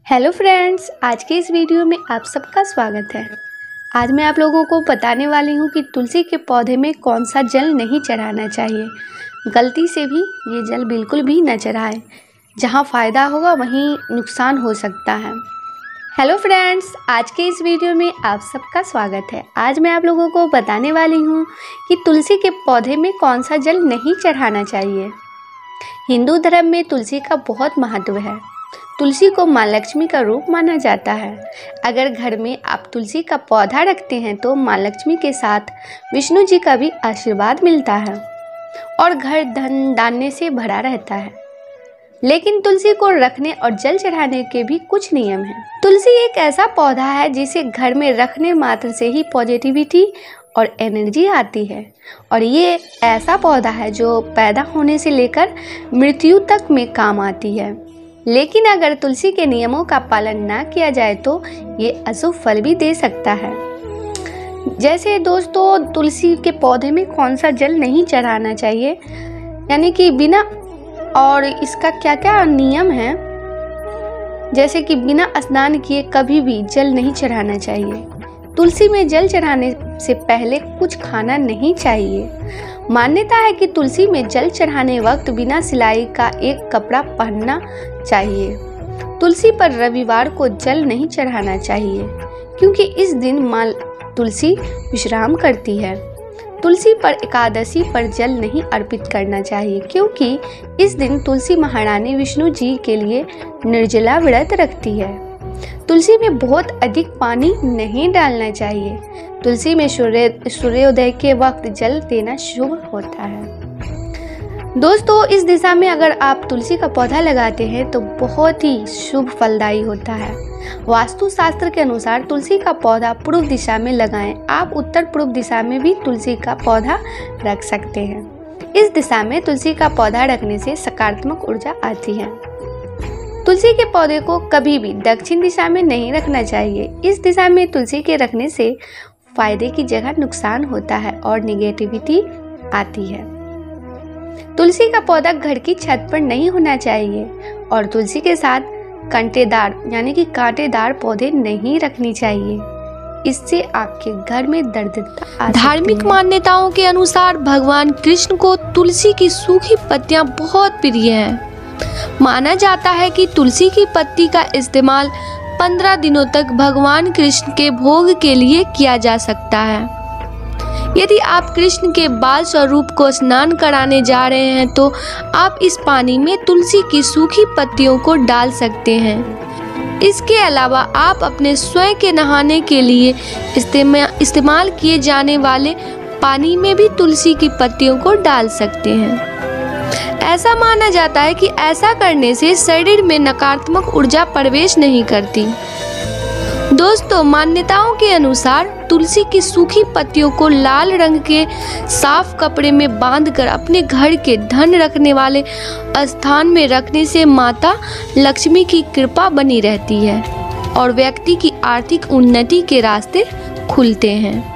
Hello friends, आज के इस वीडियो में आप सबका स्वागत है। आज मैं आप लोगों को बताने वाली हूँ कि तुलसी के पौधे में कौन सा जल नहीं चढ़ाना चाहिए। गलती से भी ये जल बिल्कुल भी न चढ़ाएं। जहाँ फ़ायदा होगा वहीं नुकसान हो सकता है। हेलो फ्रेंड्स, आज के इस वीडियो में आप सबका स्वागत है। आज मैं आप लोगों को बताने वाली हूँ कि तुलसी के पौधे में कौन सा जल नहीं चढ़ाना चाहिए। हिंदू धर्म में तुलसी का बहुत महत्व है। तुलसी को माँ लक्ष्मी का रूप माना जाता है। अगर घर में आप तुलसी का पौधा रखते हैं तो माँ लक्ष्मी के साथ विष्णु जी का भी आशीर्वाद मिलता है और घर धन धान्य से भरा रहता है। लेकिन तुलसी को रखने और जल चढ़ाने के भी कुछ नियम हैं। तुलसी एक ऐसा पौधा है जिसे घर में रखने मात्र से ही पॉजिटिविटी और एनर्जी आती है, और ये ऐसा पौधा है जो पैदा होने से लेकर मृत्यु तक में काम आती है। लेकिन अगर तुलसी के नियमों का पालन ना किया जाए तो ये अशुभ फल भी दे सकता है। जैसे दोस्तों, तुलसी के पौधे में कौन सा जल नहीं चढ़ाना चाहिए, यानी कि बिना, और इसका क्या क्या नियम है। जैसे कि बिना स्नान किए कभी भी जल नहीं चढ़ाना चाहिए। तुलसी में जल चढ़ाने से पहले कुछ खाना नहीं चाहिए। मान्यता है कि तुलसी में जल चढ़ाने वक्त बिना सिलाई का एक कपड़ा पहनना चाहिए। तुलसी पर रविवार को जल नहीं चढ़ाना चाहिए क्योंकि इस दिन माँ तुलसी विश्राम करती है। तुलसी पर एकादशी पर जल नहीं अर्पित करना चाहिए क्योंकि इस दिन तुलसी महारानी विष्णु जी के लिए निर्जला व्रत रखती है। तुलसी में बहुत अधिक पानी नहीं डालना चाहिए। तुलसी में सूर्योदय के वक्त जल देना शुभ होता है। दोस्तों, इस दिशा में अगर आप तुलसी का पौधा लगाते हैं तो बहुत ही शुभ फलदायी होता है। वास्तु शास्त्र के अनुसार तुलसी का पौधा पूर्व दिशा में लगाएं। आप उत्तर पूर्व दिशा में भी तुलसी का पौधा रख सकते हैं। इस दिशा में तुलसी का पौधा रखने से सकारात्मक ऊर्जा आती है। तुलसी के पौधे को कभी भी दक्षिण दिशा में नहीं रखना चाहिए। इस दिशा में तुलसी के रखने से फायदे की जगह नुकसान होता है और निगेटिविटी आती है। तुलसी का पौधा घर की छत पर नहीं होना चाहिए और तुलसी के साथ कांटेदार यानी कि कांटेदार पौधे नहीं रखनी चाहिए। इससे आपके घर में दरिद्रता आ सकती है। धार्मिक मान्यताओं के अनुसार भगवान कृष्ण को तुलसी की सूखी पत्तियां बहुत प्रिय हैं। माना जाता है कि तुलसी की पत्ती का इस्तेमाल 15 दिनों तक भगवान कृष्ण के भोग के लिए किया जा सकता है। यदि आप कृष्ण के बाल स्वरूप को स्नान कराने जा रहे हैं तो आप इस पानी में तुलसी की सूखी पत्तियों को डाल सकते हैं। इसके अलावा आप अपने स्वयं के नहाने के लिए इस्तेमाल किए जाने वाले पानी में भी तुलसी की पत्तियों को डाल सकते हैं। ऐसा माना जाता है कि ऐसा करने से शरीर में नकारात्मक ऊर्जा प्रवेश नहीं करती। दोस्तों, मान्यताओं के अनुसार तुलसी की सूखी पत्तियों को लाल रंग के साफ कपड़े में बांधकर अपने घर के धन रखने वाले स्थान में रखने से माता लक्ष्मी की कृपा बनी रहती है और व्यक्ति की आर्थिक उन्नति के रास्ते खुलते हैं।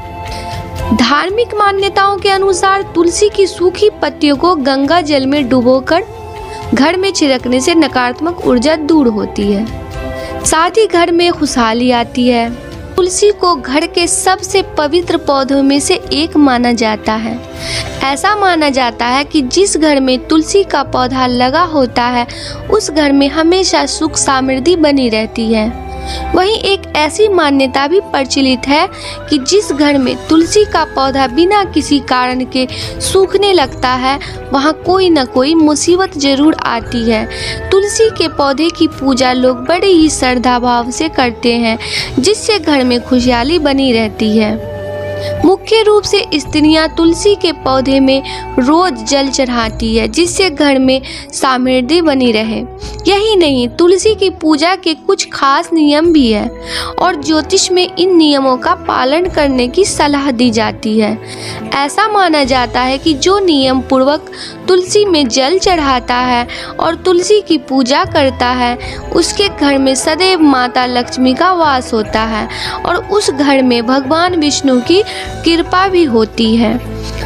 धार्मिक मान्यताओं के अनुसार तुलसी की सूखी पत्तियों को गंगा जल में डुबोकर घर में छिड़कने से नकारात्मक ऊर्जा दूर होती है, साथ ही घर में खुशहाली आती है। तुलसी को घर के सबसे पवित्र पौधों में से एक माना जाता है। ऐसा माना जाता है कि जिस घर में तुलसी का पौधा लगा होता है उस घर में हमेशा सुख समृद्धि बनी रहती है। वहीं एक ऐसी मान्यता भी प्रचलित है कि जिस घर में तुलसी का पौधा बिना किसी कारण के सूखने लगता है वहां कोई न कोई मुसीबत जरूर आती है। तुलसी के पौधे की पूजा लोग बड़े ही श्रद्धा भाव से करते हैं, जिससे घर में खुशहाली बनी रहती है। मुख्य रूप से स्त्रियां तुलसी के पौधे में रोज जल चढ़ाती है, जिससे घर में समृद्धि बनी रहे। यही नहीं, तुलसी की पूजा के कुछ खास नियम भी है और ज्योतिष में इन नियमों का पालन करने की सलाह दी जाती है। ऐसा माना जाता है कि जो नियम पूर्वक तुलसी में जल चढ़ाता है और तुलसी की पूजा करता है उसके घर में सदैव माता लक्ष्मी का वास होता है और उस घर में भगवान विष्णु की कृपा भी होती है।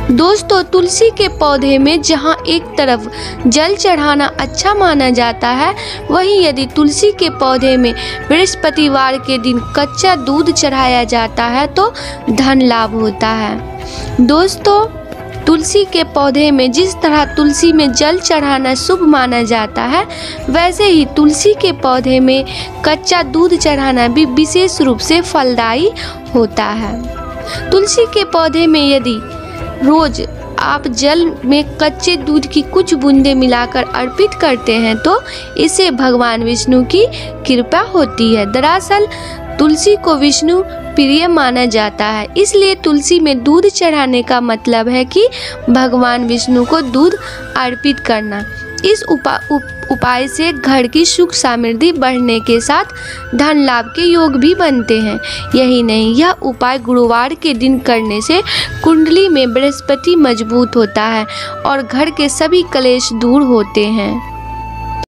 दोस्तों, तुलसी के पौधे में जहां एक तरफ जल चढ़ाना अच्छा माना जाता है, वहीं यदि तुलसी के पौधे में बृहस्पतिवार के दिन कच्चा दूध चढ़ाया जाता है तो धन लाभ होता है। दोस्तों, तुलसी के पौधे में जिस तरह तुलसी में जल चढ़ाना शुभ माना जाता है, वैसे ही तुलसी के पौधे में कच्चा दूध चढ़ाना भी विशेष रूप से फलदायी होता है। तुलसी के पौधे में यदि रोज आप जल में कच्चे दूध की कुछ बूंदें मिलाकर अर्पित करते हैं तो इससे भगवान विष्णु की कृपा होती है। दरअसल तुलसी को विष्णु प्रिय माना जाता है, इसलिए तुलसी में दूध चढ़ाने का मतलब है कि भगवान विष्णु को दूध अर्पित करना। इस उपाय से घर की सुख समृद्धि बढ़ने के साथ धन लाभ के योग भी बनते हैं। यही नहीं, यह उपाय गुरुवार के दिन करने से कुंडली में बृहस्पति मजबूत होता है और घर के सभी कलेश दूर होते हैं।